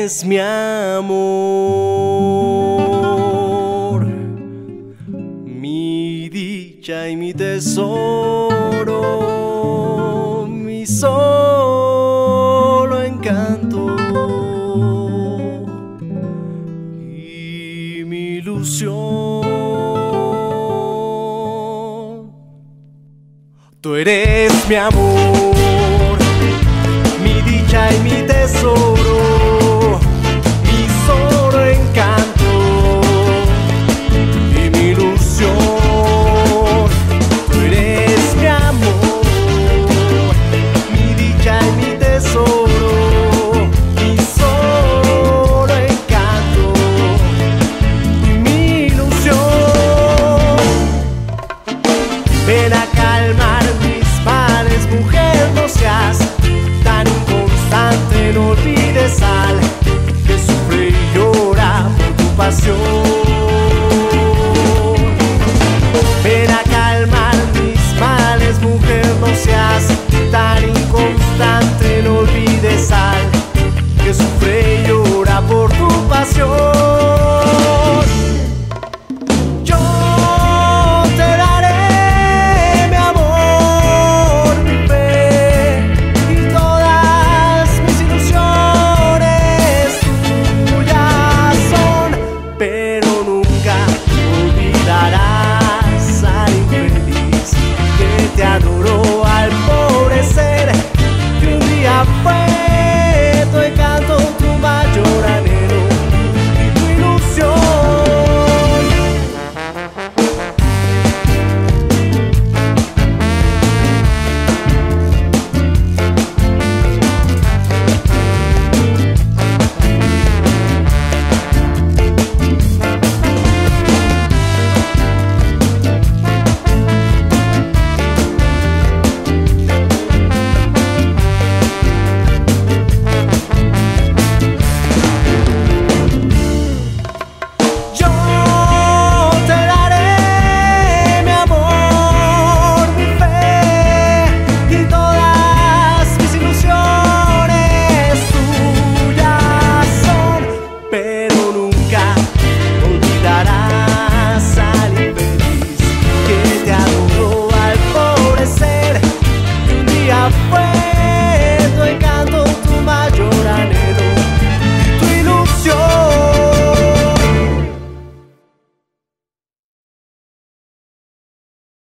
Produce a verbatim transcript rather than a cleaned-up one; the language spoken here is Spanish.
eres mi amor, mi dicha y mi tesoro, mi solo encanto y mi ilusión. Tú eres mi amor, mi dicha y mi tesoro, mi solo encanto y mi ilusión. Tú eres mi amor, mi dicha y mi tesoro, mi solo encanto y mi ilusión. Ven a calmar mi